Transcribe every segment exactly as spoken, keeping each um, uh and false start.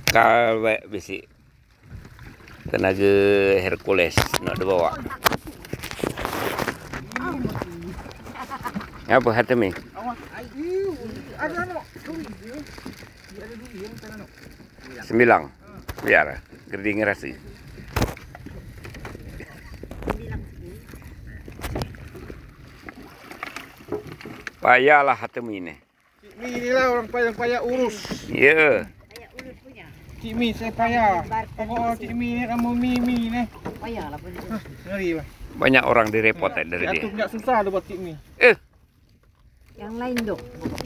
Kalwe bisi tenaga Hercules nak dibawa. Apa hati mi? Sembilang. Biar gede ngerasi. Payahlah hati mi ini. Mi inilah orang payah-payah urus. Ya. Cik Mi saya payah. Pokok Cik Mi ni kamu Mi Mi ni. Payahlah pun. Ngeri lah. Banyak orang direpot eh, dari dia. Jatuh enggak susah tu buat Cik Mi. Eh, Yang lain dong.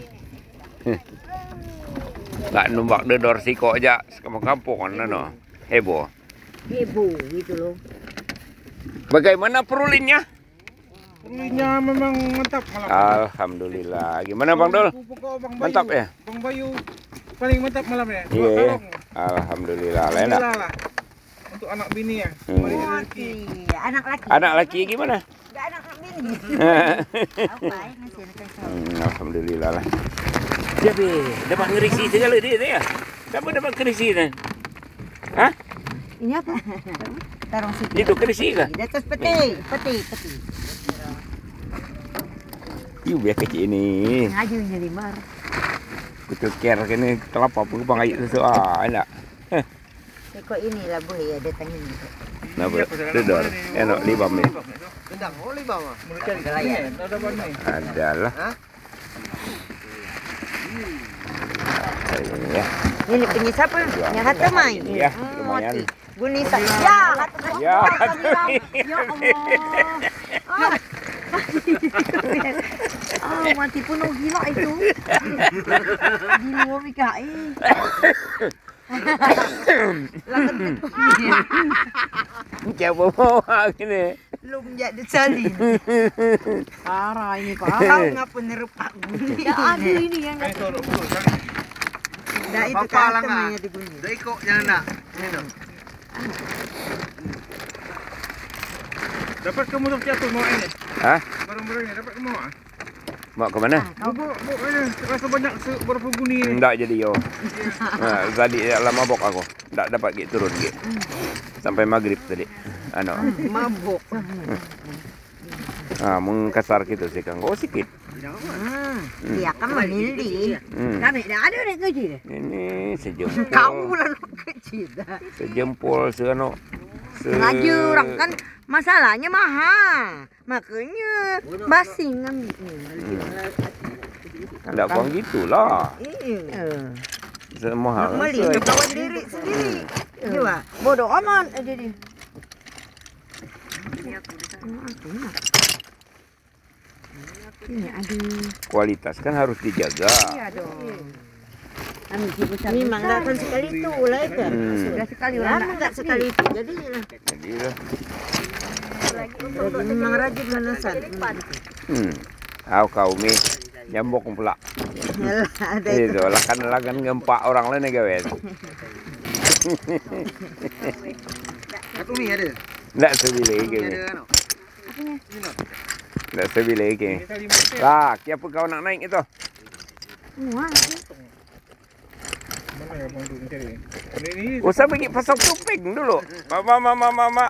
tak numbak dedor siko aja sekampung kan no. Heboh. Heboh gitu loh. Bagaimana perulinnya? Perulinya memang mantap malam. Alhamdulillah. Gimana Bang Dul? Mantap ya? Bang Bayu paling mantap malam ya. Iya. Yeah. Alhamdulillah. Lain lah. Untuk anak bini ya. Hmm. Anak laki. Anak laki gimana? Enggak anak bini. Apa ya nasi hmm, Alhamdulillah lah. Jadi dapat ngerisi segala dia dia. Siapa dapat kerisi ni? Hah? Ini apa? Tarong situ. Itu kerisi kah? Di atas peti, peti, peti. Iu biar kecil ini. Ngaju ini limar. Kita care kini kelapa pun bang air tu ah enak. Kok inilah boleh ya datang ini. Napa? Dedor. Enak libam ni. Tendang oh libam ah. Mau cari galayan. Ada mana? Adalah. Ya. Ini punya siapa? Punya Hatta Mai. Ya, lumayan. Gunisa. Ya, Hatta. Ya. Ya Allah. Ah, mati penuh gila itu. Di luar Mika eh. Siapa mau gini? Belum jadi salin. Parah ini Pak. Kau ngapa nerupak bunyi? Ya aduh ini yang enggak. Dah itu kan temannya di bunyi. Dah ikut jangan nak. Ini dong. Dapat kamu tu jatuh mau ini? Hah? Barang-barang ni dapat kamu ah? Mau ke mana? Kau bawa bawa rasa banyak berapa guni ni. Enggak jadi yo. Nah, tadi lama mabok aku. Enggak dapat git turun git. Sampai maghrib tadi. Ano. Mabok. Ah, mengkasar gitu sih Kang. Oh sikit. Hmm. Dia kan memilih. Hmm. Kami dah ada orang kecil. Ini sejempol. Kau lah kecil. Sejempol seano. Se... Ngaju orang kan masalahnya mahal. Makanya basing ambilnya. Enggak bang gitulah. Iya. Semua hal. Beli bawa diri sendiri. Coba bodoh amat aja dia. Ini aduh. Kualitas kan harus dijaga. Iya dong. Memang enggak akan sekali itu lah itu. Hmm. Sudah sekali lama enggak sekali itu. Jadi Jadilah. jadi memang rajin menesan. Hmm. Au kau mi nyambok pula. Ada itu. Itu lah kan lagan gempak orang lain gawe. Satu ni ada. Enggak sebile iki. Ada. Enggak sebile iki. Lah, siapa kau nak naik itu? Wah. Mana yang bang duk cari? Ini Usah pergi pasok tuping dulu. Mama mama mama.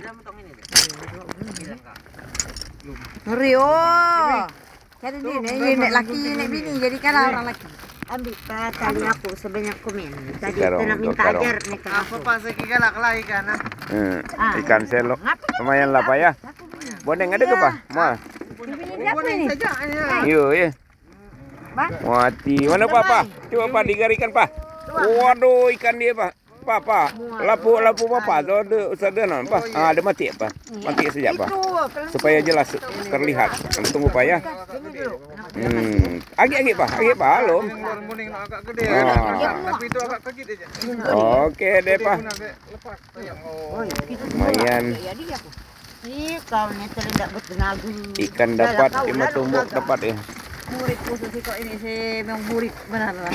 Ngeri oh. Cari dia ni nek laki nek bini jadi kalah orang laki. Ambil tali aku sebanyak komen. Tadi Sekarang, tu nak minta sekarang. ajar nek apa pas lagi galak lah ikan ah. Hmm. Ikan selok. Lumayan lah pak ya. Boneng ada ke pak? Ma. Siapa ni? Saja ya. Yo ya. Bang. Mati. Mana pak pak? Coba pak digarikan pak. Waduh ikan dia pak. Pak pak. Lapu lapu apa? Tu ada ada non pak. Ah ada mati pak. Mati sejak pak. Supaya jelas terlihat. Tunggu pak ya. Hmm. Agi-agi pak. Agi pak. Halo. Morning nak agak gede. Ah. Tapi itu agak kecil aja. Oke deh pak. Lepas. Oh. Lumayan. Ih, kau ni terhendak bertenaga. Ikan dapat, lima tumbuk dapat ya. Murid khusus si kau ini si memang murid benar lah.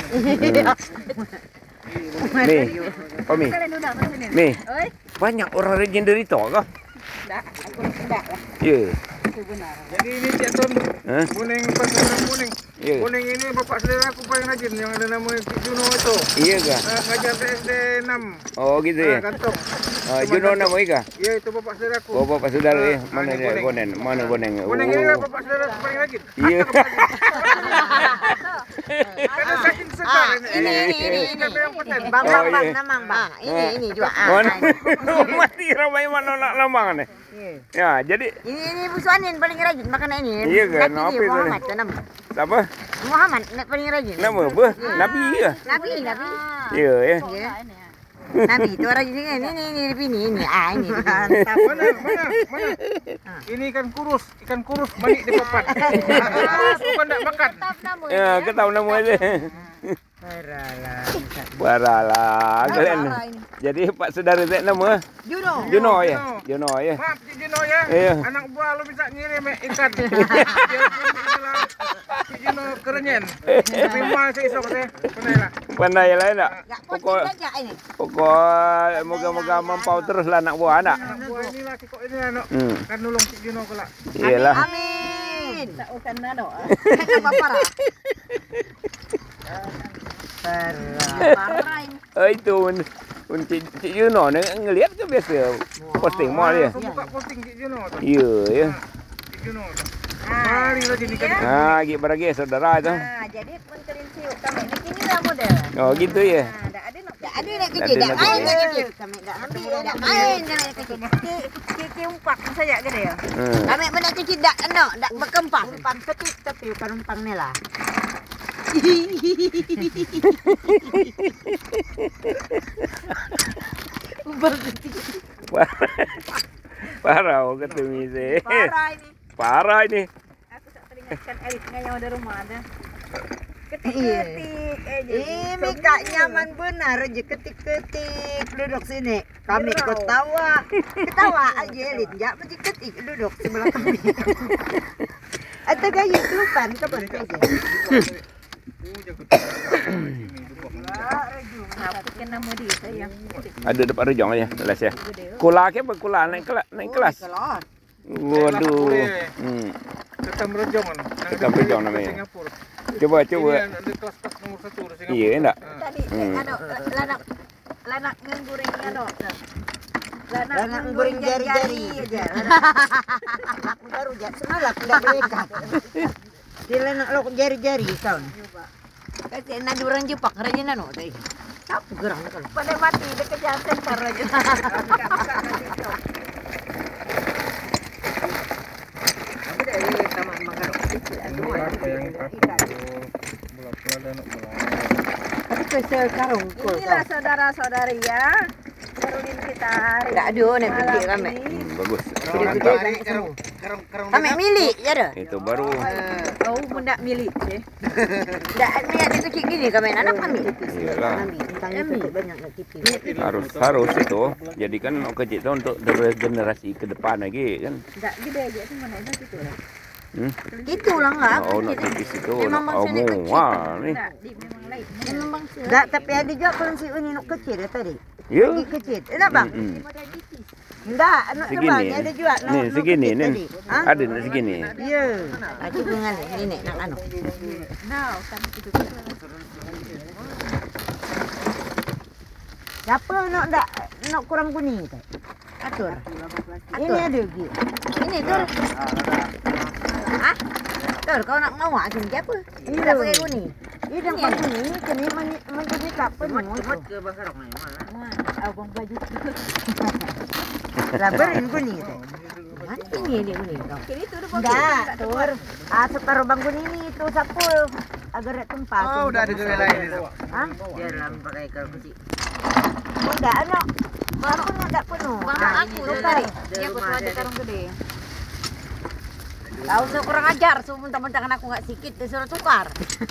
Nih, apa mi? Nih, banyak orang legendary itu kah? Tak, aku tidak lah. Ya. Jadi ini Cik Tun, Hah? kuning pasal kuning. Iya. Kuning ini bapak saudara aku paling rajin yang ada nama Cik Juno itu. Iya kah? Uh, ngajar di S D enam. Oh gitu ya. Ah, kantong. Oh, Juno nama kah? Ya itu bapak saudaraku. Oh, bapak saudara ya. Ah, Mana ini dia kuning. bonen? Mana bonen? Kuning ini lah Oh. bapak saudara aku paling rajin. Iya. Karena saking Ah, sekar ini ini ini ini. Kata yang poten. Bang Oh, bang bang iya. namang bang. Ini ini juga. Mana? Ah, Mati ramai mana nak lambang ni? ini. Ya, jadi Ini ini Bu Suanin paling rajin makan ini. Iya ke? Laki Apa dia, itu ni? Muhammad tu nama. siapa? Muhammad nak paling rajin. Nama apa? Nabi ke? Nabi Nabi. Ya, ya. Ya. Nabi tu rajin ni ini ini ini ini ini. Ah ini. Mana mana mana? Ini ikan kurus, ikan kurus balik di papan. Ah, bukan tak makan. Ya, kau tahu nama dia. Paralah. Waralah, kalian. Jadi Pak Saudara Zek nama? Juno. Juno ya? Juno ya. Maaf Cik Juno ya. Iya. Anak buah lu bisa ngirim eh, ikan. Biarpun dibilang Cik Juno kerenyen. Tapi mual saya esok saya. Pandailah. Pandai lah nak. Enggak Pokok pocong saja ini. pokok moga-moga mempau terus lah anak buah anak. Anak buah inilah kikok ini anak. Hmm. Kan nolong Cik Juno kelak. Iyalah. Amin. Tak usah nado. Parah. Parah. Parah ini. Oh itu un, un Cik, Cik Juno ni ngelihat ke biasa posting mal dia. Aku buka posting Cik Juno tu. Ya ya. Cik Juno tu. Mari lah jadi kan. Ha, gi baragi saudara tu. Ah, jadi penterin siuk kami ni kini lah model. Oh gitu ya. Ah, dak ada nak dak ada nak Tak kecil, ada dak nak main kecil. nak kecil. Kami dak ambil dak main nak kecil. Ke ke umpak saja ke dia. Hmm. Kami benda kecil dak anak, dak berkembang. Umpang ketik tapi bukan umpang ni lah. Umpang ketik. Parah oh, kata Mize. Parah ini. Parah ini. Aku tak teringatkan Eritnya yang ada rumah ada. Iya. Ketik-ketik aja. Eh, Mika nyaman benar aja ketik-ketik duduk sini. Kami ketawa. Ketawa aja Linja mesti ketik duduk sebelah kami. Atau gaya kelupan kapan aja. Apa kena nama dia sayang. Ada dapat rejong aja kelas ya. Kula ke apa kula naik kelas naik kelas. Kelas. Waduh. Hmm. Ketam Rejong kan. Ketam Rejong namanya. Singapura. Coba coba. Ini ada kelas-kelas nomor satu di Singapura. Iya enggak? Tadi Hmm. ano lanak lanak ngguring ano. Lanak Lanak goreng jari-jari aja. Aku baru jak semalam enggak belekat. Dia lanak lo jari-jari kawan. Kasi na durang jupak rajin ano tadi. Apa gerang kalau. Pada mati dekat jalan senter aja. Apa yang takut? Bola-bola dan bola. Tapi kesel karung kol. Inilah saudara-saudari ya. Baruin kita. Enggak ada nak pikir kami. Hmm, bagus. Gede-gede Mantap. banyak karung. Karung-karung Kami milik ya dah. Itu baru. Oh, mendak milik sih. Enggak ni ada kecil gini kami anak kami. Iyalah. Tentang itu banyak nak tipis. Harus harus itu. Jadi kan kecil itu untuk generasi ke depan lagi kan. Enggak gede aja cuma ada situ lah. Hmm. Itulah enggak. Oh nak tipis itu. Memang Oh maksudnya kecil. mual ni. Enggak, di memang lain. Memang bangsa. Enggak, tapi ada juga kalau si ini nak kecil ya tadi. Ya. Lagi kecil. Enak bang? Hmm. Enggak, nak Segini. tebal ni ada juga. nak- Ni nak segini kecil ni. tadi. Ha? Ada nak segini. Ya. Aku dengan nenek nak anu. Now, sama itu. Siapa nak tak nak kurang kuning tu? Atur. Ini ada lagi. Ini Tur. Ah? Tur, kau nak mau asin siapa? Ini Tak pakai kuning. Ini dah bang kuning ni kena men- menjadi tak penuh. ke bang Karong ni? Abang baju. Laberin kuning tu. Mati ni dia kuning. Kini tu dia Enggak, tur. Ah, separuh bang kuning ni tu sapul. Agar nak tempat. Oh, udah ada gaya lain itu. Ha? Dia dalam pakai kalau kecil. Enggak, anak. Baru nak tak penuh. Bang Ah, aku ini lupa. dia. Dia aku tuh ada karung gede. Tahu saya kurang ajar, so mentang-mentang aku nggak sikit, disuruh tukar.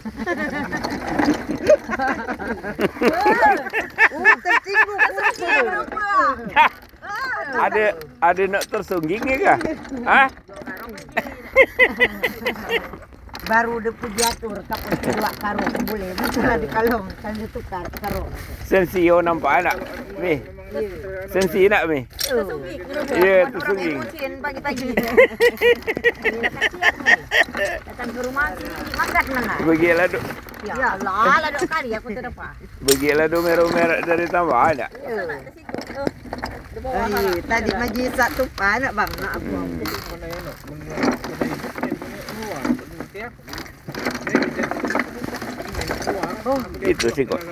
Uh, tersinggung kuning. Ada ada nak tersungging ke kah? Ha? baru de pujatur kapun kedua karung boleh misalnya di kalong kan ditukar karung. Sensio nampak nak. Mi. Sensi nak mi. Ya, tu sungi. Pagi-pagi. Datang ke rumah sini makan mana? Bagilah duk. Ya Allah, lah dok kali aku terdepan. Bagilah duk merah-merah dari tambah ada. Eh, tadi maji satu pa nak bang nak aku. Mana ya nak? Itu sih kok.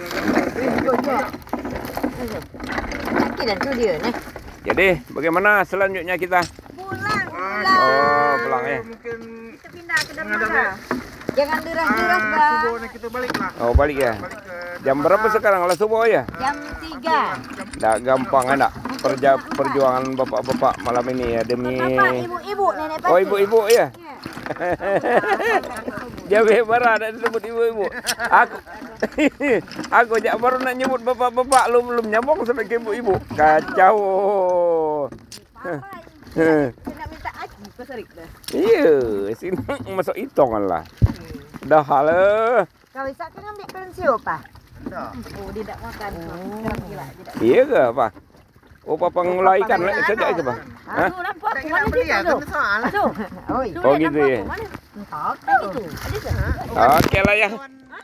Kita tu dia ni. Jadi, bagaimana selanjutnya kita? Pulang, pulang. Oh, pulang ya. Mungkin Kita pindah ke menghadap Dermaga. ya. Jangan deras-deras, Ah, Bang. subuh ni kita balik lah. Oh, balik ya. Balik ke Jam berapa sekarang? Lah subuh ya? Jam tiga. Dah gampang anak. Perja perjuangan bapak-bapak malam ini ya demi Bapak, ibu-ibu, nenek Oh, ibu-ibu ya. Jabe bara ada disebut ibu-ibu. Aku Aku jak baru nak nyebut bapak-bapak lu belum nyambung sampai ke ibu-ibu. Kacau. Nak minta aki ke serik dah. Iya, sini masuk hitungan lah. Dah lah. Kau bisa kan ambil pensio, Pak? dah. Oh, dia tak makan. Sekarang gila, dia tak. Iya ke apa? Oh, papa ngulai ikan lah saja ke apa? Hah? Tu nampak Tak tu kira mana beli dia ya, tu? kan soal. Tu. Oi, Tu Oh, lihat gitu nampak ya? tu, mana? Entah, kan gitu. Ada ke? Oke lah ya.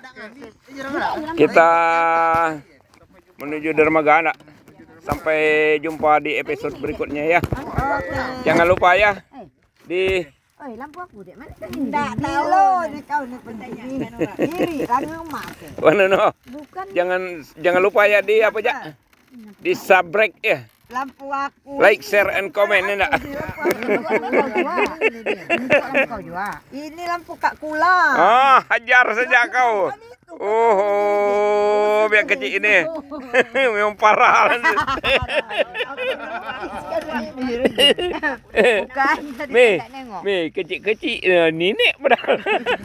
Kita menuju dermaga anak. Sampai jumpa di episode berikutnya ya. Jangan lupa ya di Oi, lampu aku dek mana? tak tahu ni kau ni penting. Kiri tangan mak. mana no. Bukan Jangan jangan lupa ya di apa aja? Di subscribe ya. Lampu aku. Like, share and comment ya. kau juga. Ini lampu Kak Kula. Ah, hajar saja kau. Oh, biar kecil ini. Memang parah. Bukan tadi Mi, tak nengok. mi kecil-kecil uh, nenek padahal.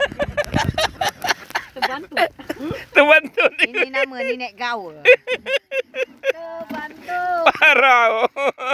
Terbantu. Terbantu ni. Ini nama nenek gaul. Terbantu. Parah.